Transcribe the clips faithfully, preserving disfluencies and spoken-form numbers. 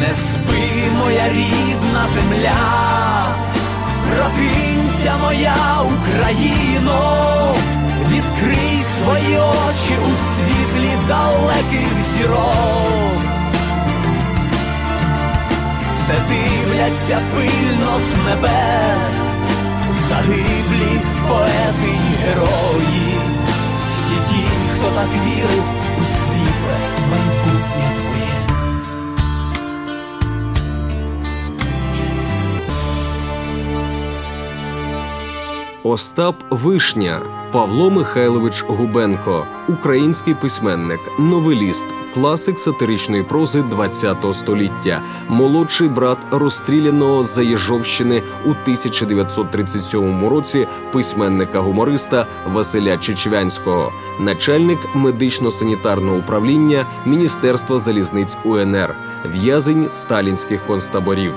Не спи, моя рідна земля, прокинься, моя Україно, відкрий свої очі у світлі далеких зірок. Все дивляться пильно з небес загиблі поети й герої, всі ті, хто так вірив у світле майбутнє твоє. Остап Вишня. Павло Михайлович Губенко – український письменник, новеліст, класик сатиричної прози ХХ століття, молодший брат розстріляного з Заєжовщини у тисяча дев'ятсот тридцять сьомому році письменника-гумориста Василя Чечевянського, начальник медично-санітарного управління Міністерства залізниць УНР, в'язень сталінських концтаборів.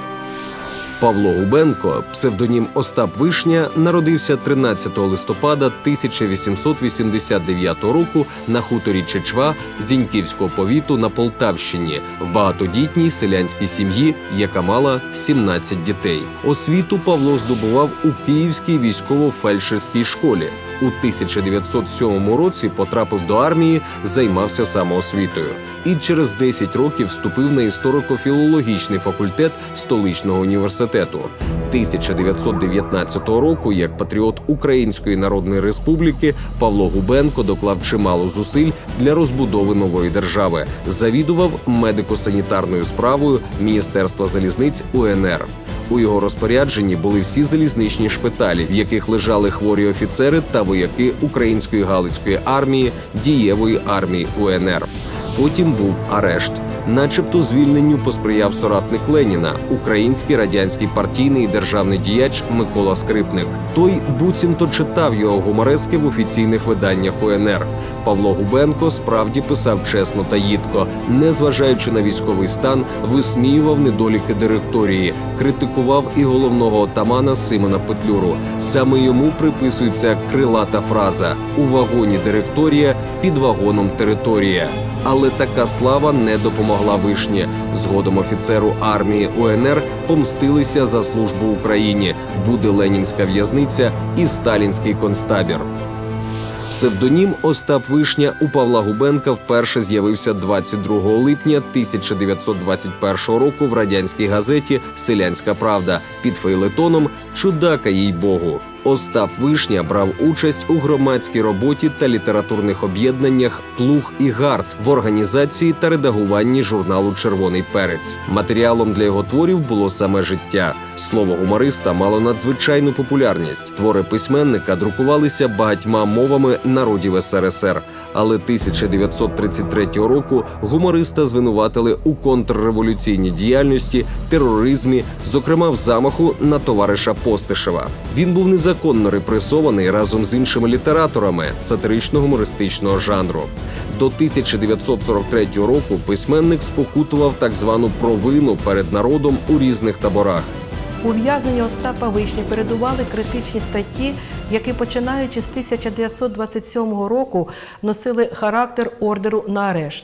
Павло Губенко, псевдонім Остап Вишня, народився тринадцятого листопада тисяча вісімсот вісімдесят дев'ятого року на хуторі Чечва Зіньківського повіту на Полтавщині в багатодітній селянській сім'ї, яка мала сімнадцять дітей. Освіту Павло здобував у Київській військово-фельдшерській школі. У тисяча дев'ятсот сьомому році потрапив до армії, займався самоосвітою. І через десять років вступив на історико-філологічний факультет столичного університету. тисяча дев'ятсот дев'ятнадцятого року, як патріот Української Народної Республіки, Павло Губенко доклав чимало зусиль для розбудови нової держави. Завідував медико-санітарною справою Міністерства залізниць УНР. У його розпорядженні були всі залізничні шпиталі, в яких лежали хворі офіцери та вояки Української Галицької армії, дієвої армії УНР. Потім був арешт. Начебто звільненню посприяв соратник Леніна, український радянський партійний і державний діяч Микола Скрипник. Той буцімто читав його гуморески в офіційних виданнях УНР. Павло Губенко справді писав чесно та їдко, незважаючи на військовий стан, висміював недоліки директорії, критикував і головного отамана Симона Петлюру. Саме йому приписується крилата фраза «У вагоні директорія, під вагоном територія». Але така слава не допомогла Вишні. Згодом офіцеру армії УНР помстилися за службу Україні. Буде ленінська в'язниця і сталінський концтабір. Псевдонім Остап Вишня у Павла Губенка вперше з'явився двадцять другого липня тисяча дев'ятсот двадцять першого року в радянській газеті «Селянська правда» під фейлетоном «Чудака, їй-богу». Остап Вишня брав участь у громадській роботі та літературних об'єднаннях «Плуг» і «Гард» в організації та редагуванні журналу «Червоний перець». Матеріалом для його творів було саме життя. Слово гумориста мало надзвичайну популярність. Твори письменника друкувалися багатьма мовами народів ес ер ес ер. Але тисяча дев'ятсот тридцять третього року гумориста звинуватили у контрреволюційній діяльності, тероризмі, зокрема в замаху на товариша Постишева. Він був незаконно репресований разом з іншими літераторами сатирично-гумористичного жанру. До тисяча дев'ятсот сорок третього року письменник спокутував так звану провину перед народом у різних таборах. Ув'язнення Остапа Вишні передували критичні статті, які, починаючи з тисяча дев'ятсот двадцять сьомого року, носили характер ордеру на арешт.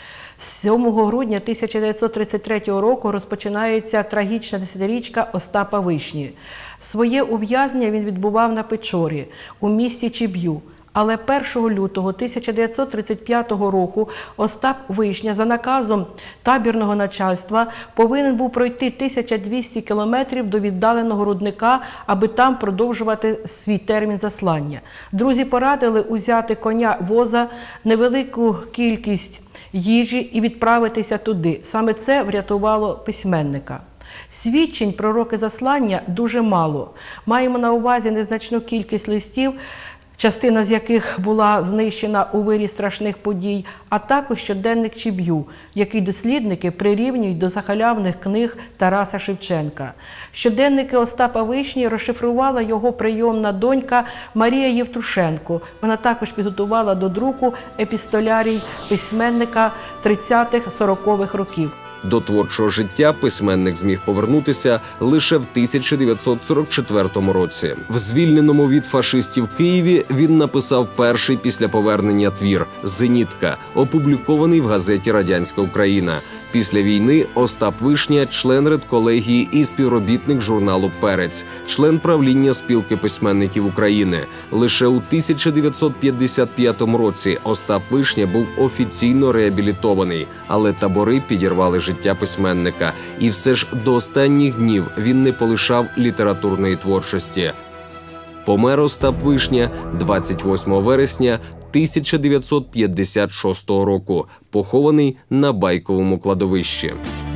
сьомого грудня тисяча дев'ятсот тридцять третього року розпочинається трагічна десятирічка Остапа Вишні. Своє ув'язнення він відбував на Печорі, у місті Чіб'ю. Але першого лютого тисяча дев'ятсот тридцять п'ятого року Остап Вишня за наказом табірного начальства повинен був пройти тисячу двісті кілометрів до віддаленого рудника, аби там продовжувати свій термін заслання. Друзі порадили узяти коня воза, невелику кількість їжі і відправитися туди. Саме це врятувало письменника. Свідчень про роки заслання дуже мало. Маємо на увазі незначну кількість листів, частина з яких була знищена у вирі страшних подій, а також щоденник Чіб'ю, який дослідники прирівнюють до захалявних книг Тараса Шевченка. Щоденники Остапа Вишні розшифрувала його прийомна донька Марія Євтушенко. Вона також підготувала до друку епістолярій письменника тридцятих-сорокових років. До творчого життя письменник зміг повернутися лише в тисяча дев'ятсот сорок четвертому році. В звільненому від фашистів Києві він написав перший після повернення твір «Зенітка», опублікований в газеті «Радянська Україна». Після війни Остап Вишня – член редколегії і співробітник журналу «Перець», член правління Спілки письменників України. Лише у тисяча дев'ятсот п'ятдесят п'ятому році Остап Вишня був офіційно реабілітований, але табори підірвали життя письменника. І все ж до останніх днів він не полишав літературної творчості. Помер Остап Вишня двадцять восьмого вересня тисяча дев'ятсот п'ятдесят шостого року, похований на Байковому кладовищі.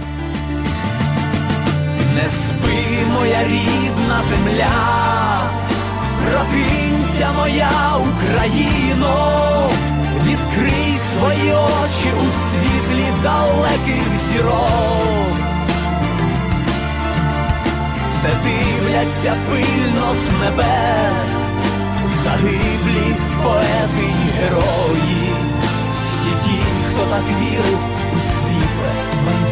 Не спи, моя рідна земля, прокинься, моя Україно, відкрий свої очі у світлі далеких зірок. Все дивляться пильно з небес, загиблі поети й герої, всі ті, хто так вірив у світле майбутнє.